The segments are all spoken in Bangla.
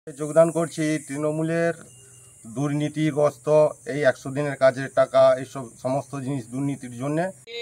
যোগদান করছি তৃণমূলের দুর্নীতিগ্রস্ত এই 100 দিনের কাজের টাকা এইসব সমস্ত জিনিস দুর্নীতির জন্য।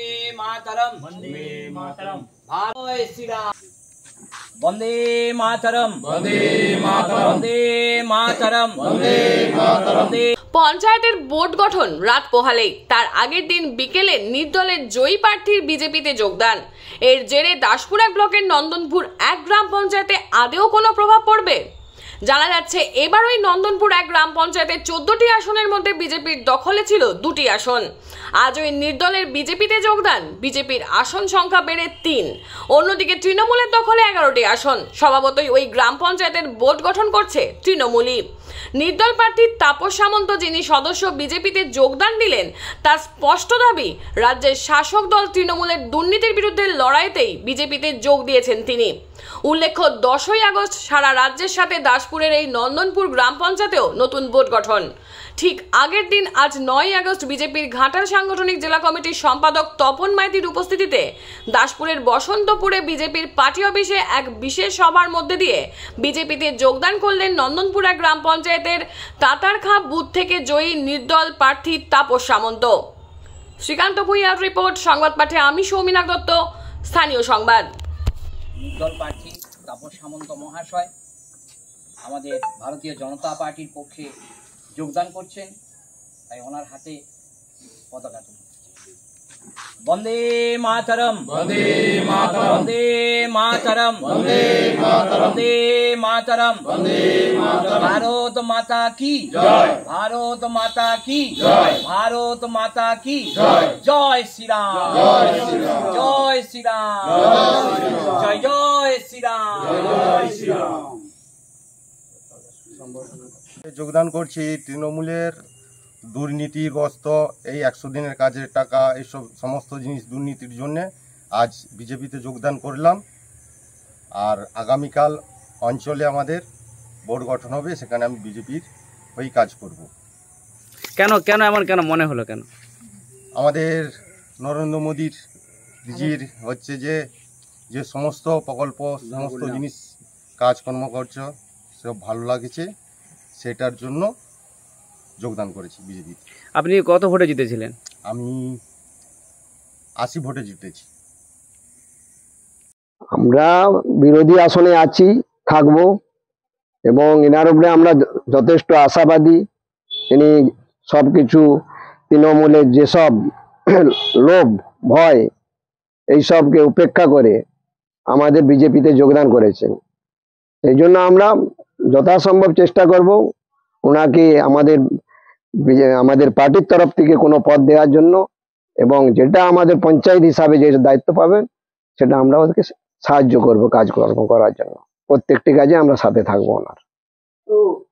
বন্দে মাতরম, বন্দে মাতরম, বন্দে মাতরম, বন্দে মাতরম। পঞ্চায়েতের বোর্ড গঠন রাত পোহালেই তার আগের দিন বিকেলে নির্দলের জয়ী প্রার্থীর বিজেপিতে যোগদান। এর জেরে দাসপুর এক ব্লকের নন্দনপুর এক গ্রাম পঞ্চায়েতে আদেও কোনো প্রভাব পড়বে? জানা যাচ্ছে এবার ওই নন্দনপুর এক গ্রাম পঞ্চায়েতের 14টি আসনের মধ্যে বিজেপির দখলে ছিল 2টি আসন। আজ ওই নির্দলের বিজেপিতে যোগদান, বিজেপির আসন সংখ্যা বেড়ে 3। অন্যদিকে তৃণমূলের দখলে 11টি আসন। স্বভাবতই ওই গ্রাম পঞ্চায়েতের বোর্ড গঠন করছে তৃণমূলই। নির্দল প্রার্থী তাপস সামন্ত যিনি সদস্য বিজেপিতে যোগদান দিলেন, তার স্পষ্ট দাবি রাজ্যের শাসক দল তৃণমূলের দুর্নীতির বিরুদ্ধে লড়াইতেই বিজেপিতে যোগ দিয়েছেন তিনি। উল্লেখ্য 10ই আগস্ট সারা রাজ্যের সাথে দাসপুরের এই নন্দনপুর গ্রাম পঞ্চায়েতেও নতুন বোর্ড গঠন। ঠিক আগের দিন আজ 9ই আগস্ট বিজেপির ঘাটাল সাংগঠনিক জেলা কমিটির সম্পাদক তপন মাইতির উপস্থিতিতে দাসপুরের বসন্তপুরে বিজেপির পার্টি অফিসে এক বিশেষ সভার মধ্যে দিয়ে বিজেপিতে যোগদান করলেন নন্দনপুর এক গ্রাম পঞ্চায়েতের তাতারখাঁ বুথ থেকে জয়ী নির্দল প্রার্থী তাপস সামন্ত। শ্রীকান্ত ভূঁইয়ার রিপোর্ট, সংবাদ পাঠে আমি সৌমিনাক দত্ত, স্থানীয় সংবাদ। নির্দল প্রার্থী তাপস সামন্ত মহাশয় আমাদের ভারতীয় জনতা পার্টির পক্ষে যোগদান করছেন, তাই ওনার হাতে পতাকা তুলে বন্দে মাতরম, বন্দে মাতরম, বন্দে মাতরম, বন্দে মাতরম, বন্দে মাতরম, বন্দে মাতরম। ভারত মাতা কি জয়, ভারত মাতা কি জয়, ভারত মাতা কি জয়। জয় শ্রীরাম, জয় শ্রীরাম, জয় শ্রীরাম, জয় জয় শ্রীরাম, জয় শ্রীরাম। যোগদান করছি তৃণমূলের দুর্নীতিগ্রস্ত এই 100 দিনের কাজের টাকা এইসব সমস্ত জিনিস দুর্নীতির জন্য আজ বিজেপিতে যোগদান করলাম। আর আগামীকাল অঞ্চলে আমাদের বোর্ড গঠন হবে, সেখানে আমি বিজেপির হয়েই কাজ করব। কেন কেন এমন কেন মনে হলো? কেন আমাদের নরেন্দ্র মোদীর জির হচ্ছে যে সমস্ত প্রকল্প সমস্ত জিনিস কাজকর্ম করছে সব ভালো লাগছে, সেটার জন্য যোগদান করেছি বিজেপি। আপনি কত ভোটে জিতেছিলেন? আমি 80 ভোটে জিতেছি। আমরা বিরোধী আসনে আছি, থাকবো, এবং এনার উপরে আমরা যথেষ্ট আশাবাদী। তিনি সবকিছু তৃণমূলের যেসব লোভ ভয় এইসবকে উপেক্ষা করে আমাদের বিজেপিতে যোগদান করেছেন। এই জন্য আমরা যথাসম্ভব চেষ্টা করব ওনাকে আমাদের পার্টির তরফ থেকে কোনো পদ দেওয়ার জন্য, এবং যেটা আমাদের পঞ্চায়েত হিসাবে যে দায়িত্ব পাবেন সেটা আমরা ওদেরকে সাহায্য করব কাজকর্ম করার জন্য। প্রত্যেকটি কাজে আমরা সাথে থাকবো ওনার।